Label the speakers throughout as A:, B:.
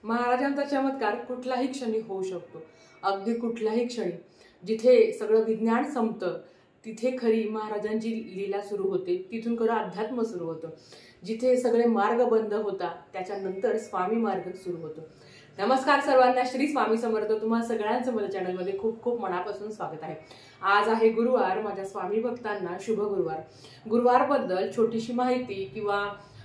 A: महाराजांचा चमत्कार कुठल्याही क्षणी होऊ शकतो, अगदी कुठल्याही क्षणी. जिथे सगळं विज्ञान संपतं तिथे खरी महाराजांची लीला सुरू होते, तिथून खरं अध्यात्म सुरू होतं. जिथे सगळे मार्ग बंद होतात त्याच्यानंतर स्वामी मार्ग सुरू होतो. नमस्कार सर्वांना, श्री स्वामी समर्थ. तुम्हाला सगळ्यांचं माझ्या चॅनलमध्ये खूप खूप मनापासून स्वागत आहे. आज आहे गुरुवार. माझ्या स्वामी भक्तांना शुभ गुरुवार. गुरुवारबद्दल छोटीशी माहिती किंवा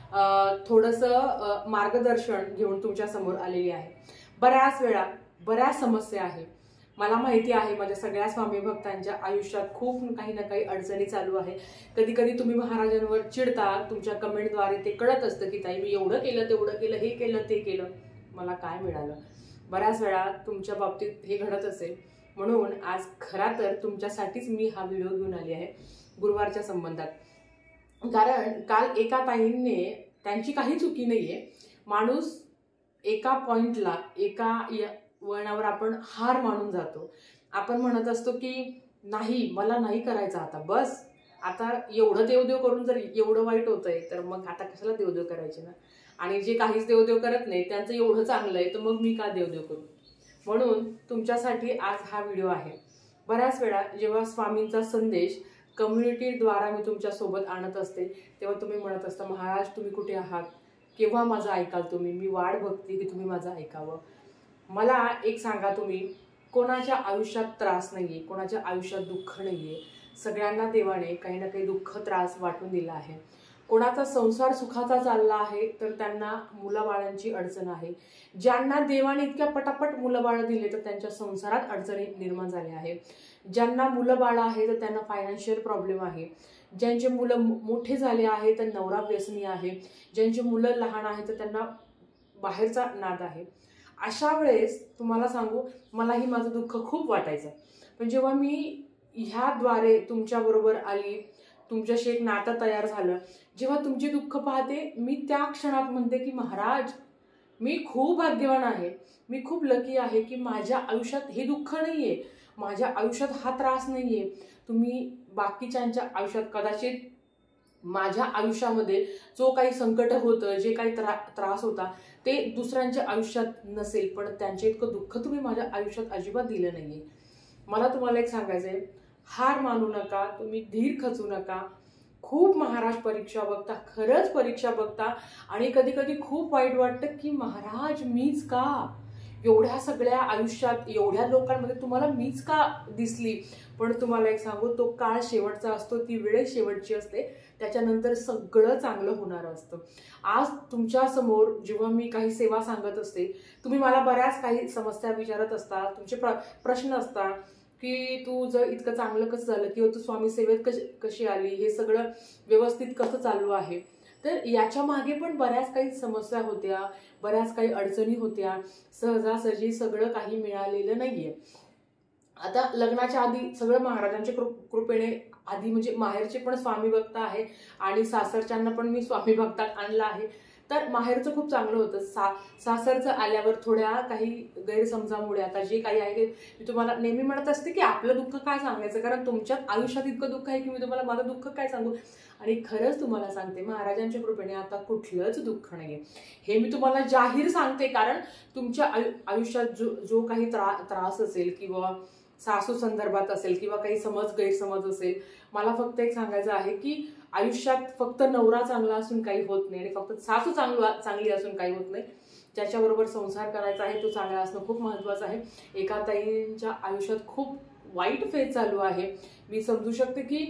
A: थोडंसं मार्गदर्शन घेऊन तुमच्या समोर आलेली आहे. बऱ्याच वेळा बऱ्याच समस्या आहे. मला माहिती आहे माझ्या सगळ्या स्वामी भक्तांच्या आयुष्यात खूप काही ना काही अडचणी चालू आहे. कधी कधी तुम्ही महाराजांवर चिडता, तुमच्या कमेंटद्वारे ते कळत असतं की ताई मी एवढं केलं, तेवढं केलं, हे केलं, ते केलं, मला काय मिळालं. बऱ्याच वेळा तुमच्या बाबतीत हे घडत असेल. म्हणून आज खरा तर तुमच्यासाठीच मी हा व्हिडिओ घेऊन आली आहे गुरुवारच्या संबंधात. कारण काल एका ताईंनी, त्यांची काही चुकी नाहीये, माणूस एका पॉइंटला एका वळणावर आपण हार मानून जातो. आपण म्हणत असतो की नाही, मला नाही करायचं आता, बस आता एवढं देवदेव करून जर एवढं वाईट होतंय तर मग आता कशाला देवदेव करायचे ना. आणि जे काहीच देवदेव करत नाही त्यांचं एवढं चांगलं आहे तर मग मी का देवदेव करू. म्हणून तुमच्यासाठी आज हा व्हिडिओ आहे. बऱ्याच वेळा जेव्हा स्वामींचा संदेश कम्युनिटीद्वारा मी तुमच्यासोबत आणत असते तेव्हा तुम्ही म्हणत असता, महाराज तुम्ही कुठे आहात, केव्हा माझं ऐकाल तुम्ही, मी वाट बघते की तुम्ही माझं ऐकावं. मला एक सांगा, तुम्ही कोणाच्या आयुष्यात त्रास नाहीये, कोणाच्या आयुष्यात दुःख नाहीये. सगळ्यांना देवाने काही ना काही दुःख त्रास वाटून दिला आहे. कोणाचा संसार सुखाचा चालला आहे तर त्यांना मुलाबाळांची अडचण आहे. ज्यांना देवाने इतक्या पटापट मुलंबाळं दिले तर त्यांच्या संसारात अडचणी निर्माण झाल्या आहे. ज्यांना मुलं बाळं आहे तर त्यांना फायनान्शियल प्रॉब्लेम आहे. ज्यांचे मुलं मोठे झाले आहे तर नवरा व्यसनी आहे. ज्यांची मुलं लहान आहे तर त्यांना बाहेरचा नाद आहे. अशा वेळेस तुम्हाला सांगू, मलाही माझं दुःख खूप वाटायचं. पण जेव्हा मी ह्याद्वारे तुमच्याबरोबर आली, तुमच्याशी एक नातं तयार झालं, जेव्हा तुमची दुःख पाहते मी त्या क्षणात म्हणते की महाराज मी खूप भाग्यवान आहे, मी खूप लकी आहे की माझ्या आयुष्यात हे दुःख नाहीये, माझ्या आयुष्यात हा त्रास नाहीये. तुम्ही बाकीच्यांच्या आयुष्यात कदाचित माझ्या आयुष्यामध्ये जो काही संकट होतं, जे काही त्रास होता ते दुसऱ्यांच्या आयुष्यात नसेल, पण त्यांचे इतकं दुःख तुम्ही माझ्या आयुष्यात अजिबात दिलं नाहीये. मला तुम्हाला एक सांगायचंय, हार मानू नका, तुम्ही धीर खचू नका. खूप महाराज परीक्षा बघता, खरंच परीक्षा बघता. आणि कधी कधी खूप वाईट वाटतं की महाराज मीच का, एवढ्या सगळ्या आयुष्यात एवढ्या लोकांमध्ये तुम्हाला मीच का दिसली. पण तुम्हाला एक सांगू, तो काळ शेवटचा असतो, ती वेळ शेवटची असते, त्याच्यानंतर सगळं चांगलं होणार असतं. आज तुमच्या समोर जेव्हा मी काही सेवा सांगत असते, तुम्ही मला बऱ्याच काही समस्या विचारत असता, तुमचे प्रश्न असतात की तू जर इतकं चांगलं कसं झालं, किंवा तू स्वामी सेवेत कशी आली, हे सगळं व्यवस्थित कसं चालू आहे. तर याच्या मागे पण बऱ्याच काही समस्या होत्या, बऱ्याच काही अडचणी होत्या. सहजासहजी सगळं काही मिळालेलं नाहीये. आता लग्नाच्या आधी सगळं महाराजांच्या कृपेने, आधी म्हणजे माहेरचे पण स्वामी भक्त आहे आणि सासरच्यांना पण मी स्वामी भक्तात आणलं आहे. तर माहेरचं खूप चांगलं होतं. सासरचं आल्यावर थोड्या काही गैरसमजामुळे, आता जे काही आहे ते मी तुम्हाला नेहमी म्हणत असते की आपलं दुःख काय सांगायचं, कारण तुमच्यात आयुष्यात इतकं दुःख आहे की मी तुम्हाला माझं दुःख काय सांगू. आणि खरंच तुम्हाला सांगते, महाराजांच्या कृपेने आता कुठलंच दुःख नाहीये, हे मी तुम्हाला जाहीर सांगते. कारण तुमच्या आयुष्यात जो काही त्रास असेल किंवा सासू संदर्भात असेल किंवा काही गैरसमज असेल, मला फक्त एक सांगायचं आहे की आयुष्यात फक्त नवरा चांगला असून काही होत नाही आणि फक्त सासू चांगली असून काही होत नाही. ज्याच्याबरोबर संसार करायचा आहे तो चांगला असणं खूप महत्त्वाचं आहे. एका ताईंच्या आयुष्यात खूप वाईट फेज चालू आहे. मी समजू शकते की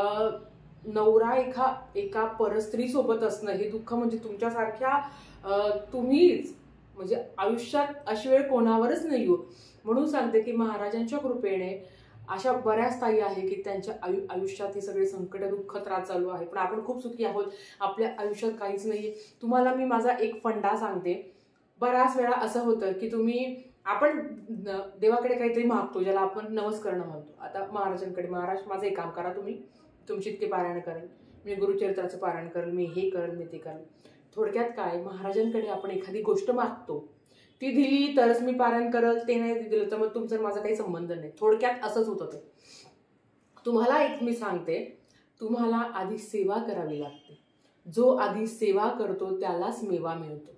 A: नवरा एका परस्त्री सोबत असणं हे दुःख, म्हणजे तुमच्यासारख्या तुम्हीच, म्हणजे आयुष्यात अशी वेळ कोणावरच नाही हो. म्हणून सांगते की महाराजांच्या कृपेने अशा बऱ्याच ताई आहे की त्यांच्या आयुष्यात हे सगळे संकट, दुःख, त्रास चालू आहे. पण आपण खूप सुखी आहोत, आपल्या आयुष्यात काहीच नाहीये. तुम्हाला मी माझा एक फंडा सांगते. बऱ्याच वेळा असं होतं की आपण देवाकडे काहीतरी मागतो, ज्याला आपण नमस्करण म्हणतो. आता महाराजांकडे, महाराज माझं एक काम करा, तुम्ही तुमची इतके पारायण करेल, मी गुरुचरित्राचं पारायण करेल, मी हे करेल, मी ते करेल. थोडक्यात काय, महाराजांकडे आपण एखादी गोष्ट मागतो, ती दिली तरच मी पारायण करल, ते नाही दिलं तर मग तुमचा माझा काही संबंध नाही. थोडक्यात असंच होतं ते. तुम्हाला एक मी सांगते, तुम्हाला आधी सेवा करावी लागते. जो आधी सेवा करतो त्यालाच मेवा मिळतो.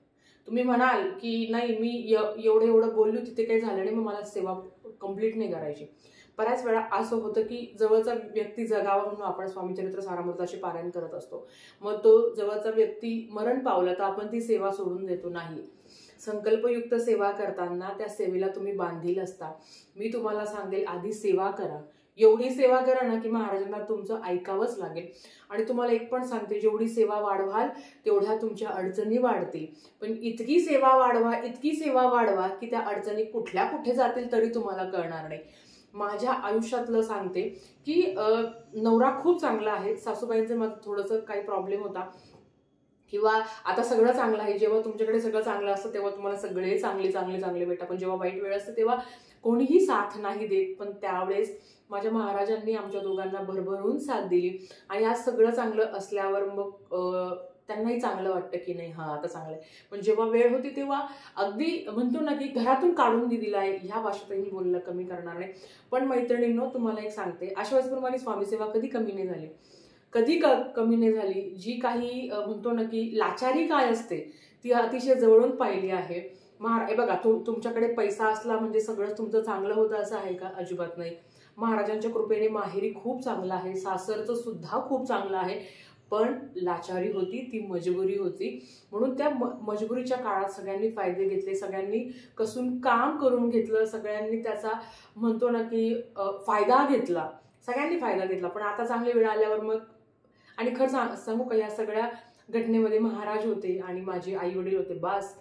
A: तुम्ही म्हणाल की नाही मी एवढं एवढं बोलली होती ते काही झालं नाही, मग मला सेवा कंप्लीट नाही करायची. बऱ्याच वेळा असं होतं की जवळचा व्यक्ती जगावा म्हणून आपण स्वामी चरित्र सारामृताचे पारायण करत असतो. मग तो जवळचा व्यक्ती मरण पावला तर आपण ती सेवा सोडून देतो. नाही, संकल्पयुक्त सेवा करताना त्या सेवेला तुम्ही बांधील असता. मी तुम्हाला सांगेल आधी सेवा करा, एवढी सेवा करा ना की महाराजांना तुमचं ऐकावंच लागेल. आणि तुम्हाला एक पण सांगते, जेवढी सेवा वाढवाल तेवढ्या तुमच्या अडचणी वाढतील. पण इतकी सेवा वाढवा, इतकी सेवा वाढवा की त्या अडचणी कुठल्या कुठे जातील तरी तुम्हाला कळणार नाही. माझ्या आयुष्यातलं सांगते की नवरा खूप चांगला आहे, सासूबाईंचं माझं थोडंसं काही प्रॉब्लेम होता, किंवा आता सगळं चांगलं आहे. जेव्हा तुमच्याकडे सगळं चांगलं असतं तेव्हा तुम्हाला सगळे चांगले चांगले चांगले भेटतात, पण जेव्हा वाईट वेळ असते तेव्हा कोणीही साथ नाही देत. पण त्यावेळेस माझ्या महाराजांनी आमच्या दोघांना भरभरून साथ दिली. आणि आज सगळं चांगलं असल्यावर मग त्यांनाही चांगलं वाटतं की नाही हां आता चांगलं आहे. पण जेव्हा वेळ होती तेव्हा अगदी म्हणतो ना की घरातून काढून दिलेला आहे, ह्या भाषेतही बोलणं कमी करणार नाही. पण मैत्रिणींनो, तुम्हाला एक सांगते, अशा वेळेसप्रमाणे स्वामीसेवा कधी कमी नाही झाली, कधी कमी नाही झाली. जी काही म्हणतो ना की लाचारी काय असते ती अतिशय जवळून पाहिली आहे. हे बघा, तुमच्याकडे पैसा असला म्हणजे सगळं तुमचं चांगलं होतं असं आहे का? अजिबात नाही. महाराजांच्या कृपेने माहेरी खूप चांगलं आहे, सासरचं सुद्धा खूप चांगलं आहे. पण लाचारी होती, ती मजबुरी होती. म्हणून त्या मजबुरीच्या काळात सगळ्यांनी फायदे घेतले, सगळ्यांनी कसून काम करून घेतलं, सगळ्यांनी त्याचा म्हणतो ना की फायदा घेतला, सगळ्यांनी फायदा घेतला. पण आता चांगली वेळ आल्यावर मग, आणि खरं सांगू का, या सगळ्या घटनेमध्ये महाराज होते आणि माझे आई वडील होते, बस.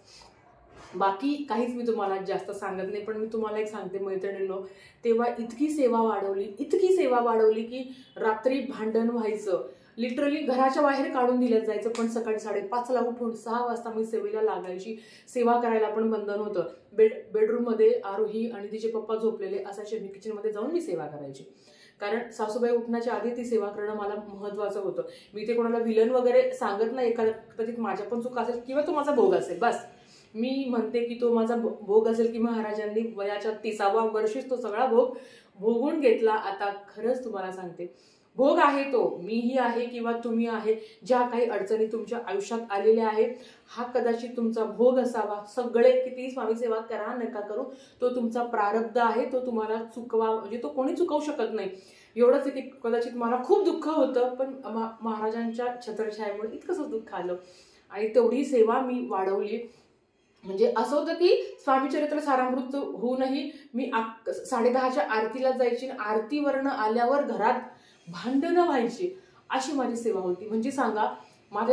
A: बाकी काहीच मी तुम्हाला जास्त सांगत नाही. पण मी तुम्हाला एक सांगते मैत्रिणींनो, तेव्हा इतकी सेवा वाढवली, इतकी सेवा वाढवली की रात्री भांडण व्हायचं, लिटरली घराच्या बाहेर काढून दिलं जायचं. पण सकाळी 5:30ला उठून 6 वाजता मी सेवेला लागायची. सेवा करायला पण बंधन होतं. बेडरूममध्ये आरोही आणि तिचे पप्पा झोपलेले असायचे, मी किचनमध्ये जाऊन मी सेवा करायची. कारण सासूबाई उठण्याच्या आधी ती सेवा करणं मला महत्त्वाचं होतं. मी ते कोणाला विलन वगैरे सांगत नाही, कदाचित माझ्या पण चूक असेल किंवा तो माझा भोग असेल, बस. मी म्हणते की तो माझा भोग असेल की महाराजांनी वयाच्या 30व्या वर्षीच तो सगळा भोग भोगून घेतला. आता खरंच तुम्हाला सांगते, भोग आहे तो, मीही आहे किंवा तुम्ही आहे, ज्या काही अडचणी तुमच्या आयुष्यात आलेल्या आहेत, हा कदाचित तुमचा भोग असावा. सगळे किती स्वामी सेवा करा नका करू, तो तुमचा प्रारब्ध आहे, तो तुम्हाला चुकवा म्हणजे तो कोणी चुकवू शकत नाही. एवढंच आहे की कदाचित मला खूप दुःख होतं, पण महाराजांच्या छत्रछायेमुळे इतकंच दुःख आलं आणि तेवढी सेवा मी वाढवली. म्हणजे असं होतं की स्वामी चरित्र सारामृत होऊनही मी 10:30च्या आरतीला जायची, आरतीवरनं आल्यावर घरात भांडणं व्हायची, अशी माझी सेवा होती. म्हणजे सांगा माझा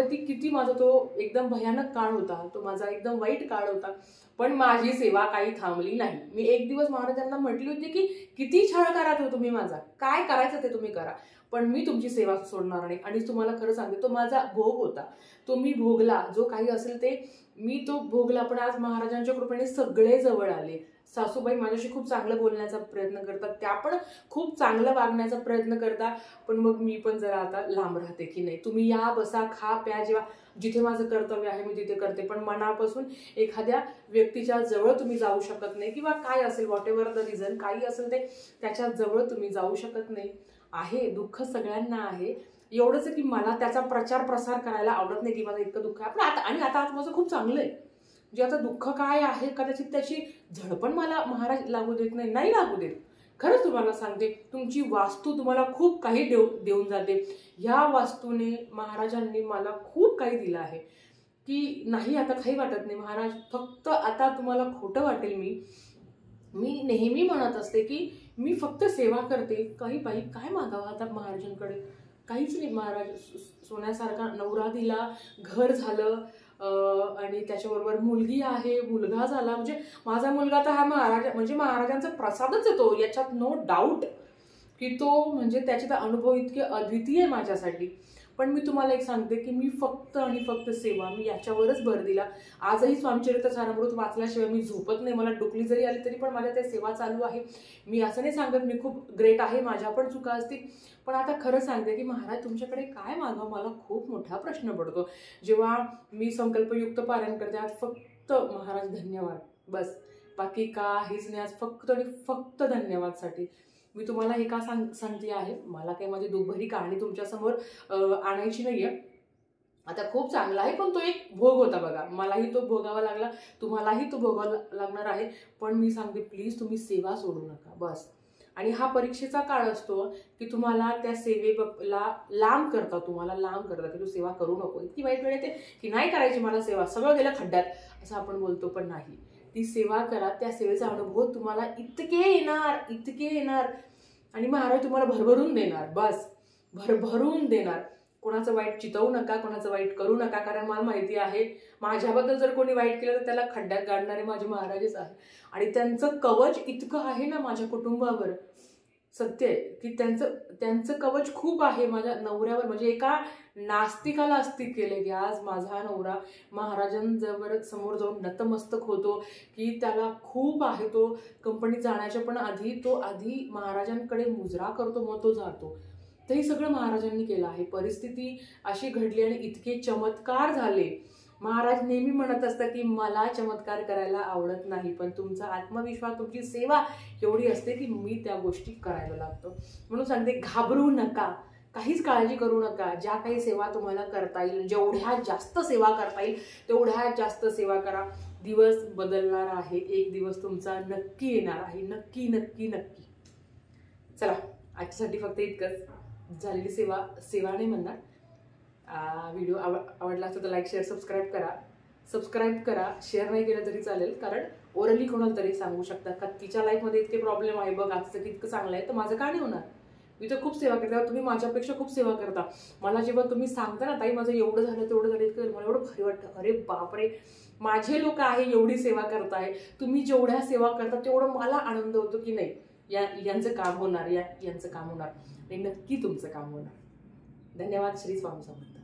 A: तो एकदम भयानक काळ होता, तो माझा एकदम वाईट काळ होता. पण माझी सेवा काही थांबली नाही. मी एक दिवस महाराजांना म्हटली होती की किती छळ करा तो तुम्ही, माझा काय करायचं ते तुम्ही करा, पण मी तुमची सेवा सोडणार नाही. आणि तुम्हाला खरं सांगते, तो माझा भोग होता, तो मी भोगला. जो काही असेल ते मी तो भोगला. पण आज महाराजांच्या कृपेने सगळे जवळ आले. सासूबाई माझ्याशी खूप चांगलं बोलण्याचा प्रयत्न करतात, त्या पण खूप चांगलं वागण्याचा प्रयत्न करतात. पण मग मी पण जरा आता लांब राहते की नाही, तुम्ही या, बसा, खा, प्या, जेव्हा जिथे माझं कर्तव्य आहे मी तिथे करते. पण मनापासून एखाद्या व्यक्तीच्या जवळ तुम्ही जाऊ शकत नाही, किंवा काय असेल व्हॉट एव्हर द रिझन, काही असेल ते त्याच्या जवळ तुम्ही जाऊ शकत नाही. आहे दुःख सगळ्यांना आहे, एवढंच की मला त्याचा प्रचार प्रसार करायला आवडत नाही की माझं इतकं दुःख आहे. पण आता माझं खूप चांगलं आहे. जे आता दुःख काय आहे, कदाचित त्याची झडपण मला महाराज लागू देत नाही लागू देत. खरंच तुम्हाला सांगते, तुमची वास्तू तुम्हाला खूप काही देऊन जाते. ह्या वास्तूने महाराजांनी मला खूप काही दिलं आहे की नाही आता काही वाटत नाही. महाराज फक्त आता तुम्हाला खोटं वाटेल, मी नेहमी म्हणत असते की मी फक्त सेवा करते. काही बाई काय मागावं आता महाराजांकडे, काहीच नाही. महाराज सोन्यासारखा नवरा दिला, घर झालं, आणि त्याच्याबरोबर मुलगी आहे, मुलगा झाला. म्हणजे माझा मुलगा तर हा महाराजांचा प्रसादच आहे तो, याच्यात नो डाऊट की तो म्हणजे त्याचे तर अनुभव इतके अद्वितीय आहे माझ्यासाठी. पण मी तुम्हाला एक सांगते की मी फक्त आणि फक्त सेवा, मी याच्यावरच भर दिला. आजही स्वामीचरित्र सारामृत वाचल्याशिवाय मी झोपत नाही. मला डुकली जरी आली तरी पण माझ्या त्या सेवा चालू आहे. मी असं नाही सांगत मी खूप ग्रेट आहे, माझ्या पण चुका असतील. पण आता खरं सांगते की महाराज तुमच्याकडे काय मागावं, मला खूप मोठा प्रश्न पडतो. जेव्हा मी संकल्पयुक्त पारायण करते, आज फक्त महाराज धन्यवाद, बस. बाकी काहीच नाही. आज फक्त आणि फक्त धन्यवादसाठी मी तुम्हाला हे का सांगते आहे. मला काही माझी दुःखभरी कहाणी तुमच्यासमोर आणायची नाही आहे. आता खूप चांगला आहे, पण तो एक भोग होता बघा. मलाही तो भोगावा लागला, तुम्हालाही तो भोगावा लागणार आहे. पण मी सांगते प्लीज तुम्ही सेवा सोडू नका बस. आणि हा परीक्षेचा काळ असतो की तुम्हाला त्या सेवेला लांब करता, तुम्हाला लांब करता की तू सेवा करू नको. इतकी वाईट वेळ येते की नाही करायची मला सेवा, सगळं गेलं खड्ड्यात असं आपण बोलतो. पण नाही, ती सेवा करा. त्या सेवेचा अनुभव तुम्हाला इतके येणार आणि महाराज तुम्हाला भरभरून देणार. बस भरभरून देणार. कोणाचं वाईट चितवू नका, कोणाचं वाईट करू नका. कारण मला माहिती आहे माझ्याबद्दल जर कोणी वाईट केलं तर त्याला खड्ड्यात गाडणारे माझे महाराजच आहे. आणि त्यांचं कवच इतकं आहे ना माझ्या कुटुंबावर, सत्य आहे की त्यांचं कवच खूप आहे माझ्या नवऱ्यावर. म्हणजे एका नास्तिकाला आस्तिक केले की आज माझा नवरा महाराजांजवळ समोर जाऊन नतमस्तक होतो की त्याला खूप आहे. तो कंपनीत जाण्याच्या पण आधी महाराजांकडे मुजरा करतो, मग तो जातो. तर हे सगळं महाराजांनी केलं आहे. परिस्थिती अशी घडली आणि इतके चमत्कार झाले. महाराज नेहमी म्हणत असतात की मला चमत्कार करायला आवडत नाही, पण तुमचा आत्मविश्वास, तुमची सेवा एवढी असते की मी त्या गोष्टी करायला लागतो. म्हणून सांगते घाबरू नका, काहीच काळजी करू नका. ज्या काही सेवा तुम्हाला करता येईल, जेवढ्या जास्त सेवा करता येईल तेवढ्या जास्त सेवा करा. दिवस बदलणार आहे, एक दिवस तुमचा नक्की येणार आहे. नक्की नक्की नक्की. चला आजच्यासाठी फक्त इतकंच. झालेली सेवा नाही म्हणणार. व्हिडिओ आवडला असेल तर लाईक शेअर सबस्क्राईब करा. शेअर नाही केलं तरी चालेल, कारण ओरली कोणाला तरी सांगू शकता का तिच्या लाईफमध्ये इतके प्रॉब्लेम आहे बघ, आजचं की इतकं चांगलं आहे तर माझं का नाही होणार. मी तर खूप सेवा करते, तुम्ही माझ्यापेक्षा खूप सेवा करता. मला जेव्हा तुम्ही सांगता ना ताई माझं एवढं झालं तेवढं झालं इतकं, मला एवढं भारी वाटतं. अरे बापरे, माझे लोक आहे एवढी सेवा करताय. तुम्ही जेवढ्या सेवा करता तेवढं मला आनंद होतो की नाही यांचं काम होणार, यांचं काम होणार आणि नक्की तुमचं काम होणार. धन्यवाद. श्री स्वामी समर्थ.